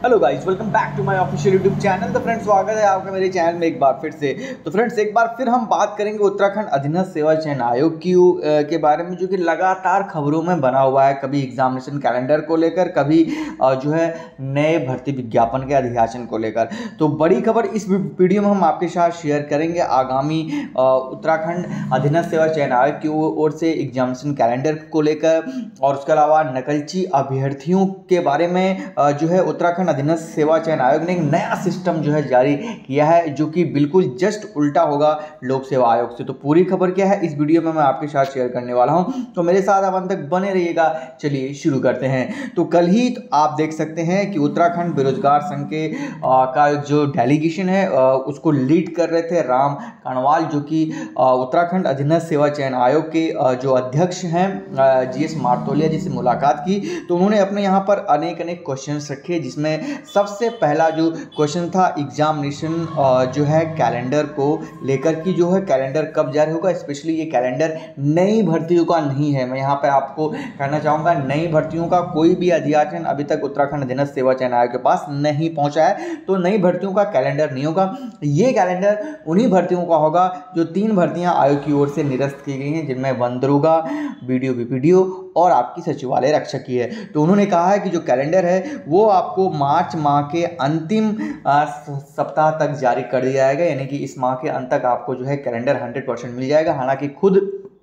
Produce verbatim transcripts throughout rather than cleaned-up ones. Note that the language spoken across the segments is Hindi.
Hello guys, welcome back to my official YouTube channel. तो फ्रेंड्स, स्वागत है आपका मेरे चैनल में एक बार फिर से। तो फ्रेंड्स, एक बार फिर हम बात करेंगे उत्तराखंड अधीनस्थ सेवा चयन आयोग की के बारे में, जो कि लगातार खबरों में बना हुआ है। कभी एग्जामिनेशन कैलेंडर को लेकर, कभी जो है नए भर्ती विज्ञापन के अधियाचन को लेकर। तो बड़ी खबर इस वीडियो में हम आपके साथ शेयर करेंगे। आगामी उत्तराखंड अधीनस्थ सेवा चयन आयोग की ओर से एग्जामिनेशन कैलेंडर को लेकर और उसके अलावा नकलची अभ्यर्थियों के बारे में जो है उत्तराखंड अधीनस्थ सेवा चयन आयोग ने एक नया सिस्टम जो है जारी किया है, जो कि बिल्कुल जस्ट उल्टा होगा लोक सेवा आयोग से। तो पूरी खबर क्या है इस वीडियो में मैं आपके साथ शेयर करने वाला हूं, तो मेरे साथ आप अंत तक बने रहिएगा। चलिए शुरू करते हैं। तो कल ही तो आप देख सकते हैं कि उत्तराखंड बेरोजगार संघ के आ, का जो डेलीगेशन है आ, उसको लीड कर रहे थे राम कानवाल, जो कि उत्तराखंड अधीनस्थ सेवा चयन आयोग के आ, जो अध्यक्ष हैं जी एस मार्तोलिया जी से मुलाकात की। तो उन्होंने अपने यहाँ पर अनेक अनेक क्वेश्चन रखे, जिसमें सबसे पहला जो क्वेश्चन था एग्जामिनेशन जो है कैलेंडर को लेकर की, जो है कैलेंडर कब जारी होगा। स्पेशली ये कैलेंडर नई भर्तियों का नहीं है। मैं यहाँ पे आपको कहना चाहूँगा, नई भर्तियों का कोई भी अधियाचन अभी तक उत्तराखंड अधीनस्थ सेवा चयन आयोग के पास नहीं पहुँचा है, तो नई भर्तियों का कैलेंडर नहीं होगा। ये कैलेंडर उन्हीं भर्तियों का होगा जो तीन भर्तियाँ आयोग की ओर से निरस्त की गई हैं, जिनमें वन दरोगा, बीडीओ बीपीडीओ और आपकी सचिवालय रक्षक की है। तो उन्होंने कहा है कि जो कैलेंडर है वो आपको मार्च माह के अंतिम सप्ताह तक जारी कर दिया जाएगा, यानी कि इस माह के अंत तक आपको जो है कैलेंडर हंड्रेड परसेंट मिल जाएगा। हालांकि खुद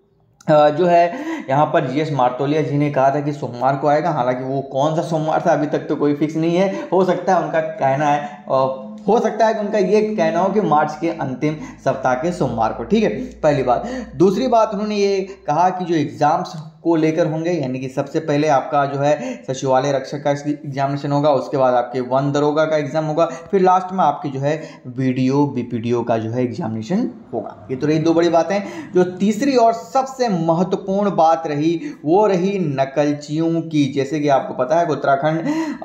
जो है यहाँ पर जी एस मार्तोलिया जी ने कहा था कि सोमवार को आएगा। हालांकि वो कौन सा सोमवार था अभी तक तो कोई फिक्स नहीं है। हो सकता है उनका कहना है हो सकता है कि उनका ये कहना हो कि मार्च के अंतिम सप्ताह के सोमवार को। ठीक है, पहली बात। दूसरी बात, उन्होंने ये कहा कि जो एग्जाम्स को लेकर होंगे, यानी कि सबसे पहले आपका जो है सचिवालय रक्षक का एग्जामिनेशन होगा, उसके बाद आपके वन दरोगा का एग्जाम होगा, फिर लास्ट में आपकी जो है बीडीओ बीपीडीओ का जो है एग्जामिनेशन होगा। ये तो रही दो बड़ी बातें। जो तीसरी और सबसे महत्वपूर्ण बात रही वो रही नकलचियों की। जैसे कि आपको पता है कि उत्तराखंड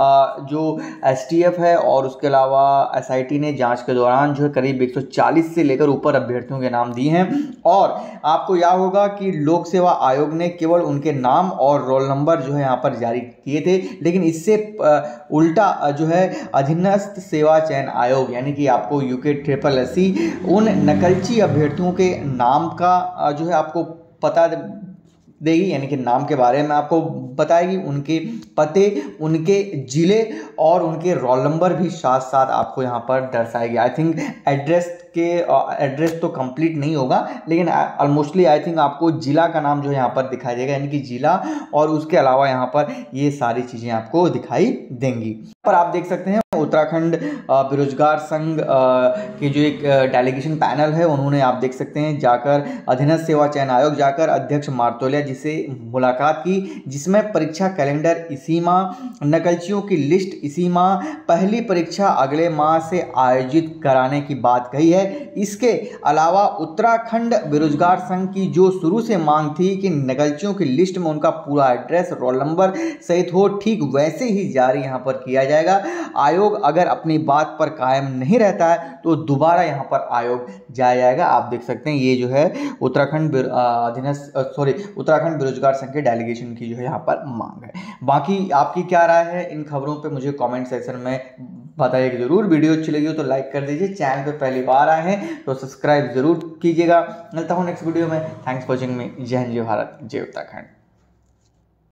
जो एस टी एफ है और उसके अलावा एस आई टी ने जांच के दौरान जो है करीब एक सौ चालीस से लेकर ऊपर अभ्यर्थियों के नाम दिए हैं। और आपको याद होगा कि लोक सेवा आयोग ने केवल उनके नाम और रोल नंबर जो है यहाँ पर जारी किए थे, लेकिन इससे उल्टा जो है अधीनस्थ सेवा चयन आयोग, यानी कि आपको यूके ट्रिपल एस सी उन नकलची अभ्यर्थियों के नाम का जो है आपको पता देगी, यानी कि नाम के बारे में आपको बताएगी, उनके पते, उनके जिले और उनके रोल नंबर भी साथ साथ आपको यहाँ पर दर्शाएगी। आई थिंक एड्रेस के एड्रेस तो कंप्लीट नहीं होगा, लेकिन ऑलमोस्टली आई थिंक आपको जिला का नाम जो है यहाँ पर दिखाई देगा, यानी कि जिला, और उसके अलावा यहाँ पर ये सारी चीज़ें आपको दिखाई देंगी। पर आप देख सकते हैं उत्तराखंड बेरोजगार संघ की जो एक डेलीगेशन पैनल है, उन्होंने आप देख सकते हैं जाकर अधीनस्थ सेवा चयन आयोग जाकर अध्यक्ष मार्तोलिया जी से मुलाकात की, जिसमें परीक्षा कैलेंडर इसी माह, नकलचियों की लिस्ट इसी माह, पहली परीक्षा अगले माह से आयोजित कराने की बात कही है। इसके अलावा उत्तराखंड बेरोजगार संघ की जो शुरू से मांग थी कि नकलचियों की लिस्ट में उनका पूरा एड्रेस, रोल नंबर सहित हो, ठीक वैसे ही जारी यहाँ पर किया जाएगा। आयोग अगर अपनी बात पर कायम नहीं रहता है तो दोबारा यहाँ पर आयोग जाया जाएगा। आप देख सकते हैं ये जो है उत्तराखंड अधीनस्थ सॉरी उत्तराखंड बेरोजगार संघ के डेलीगेशन की जो है यहाँ पर मांग है। बाकी आपकी क्या राय है इन खबरों पे मुझे कमेंट सेक्शन में बताइए जरूर। वीडियो अच्छी लगी हो तो लाइक कर दीजिए, चैनल पे पहली बार आए हैं तो सब्सक्राइब जरूर कीजिएगा। मिलता हूँ नेक्स्ट वीडियो में। Thanks for watching me. जय हिंद, जय भारत, जय उत्तराखंड।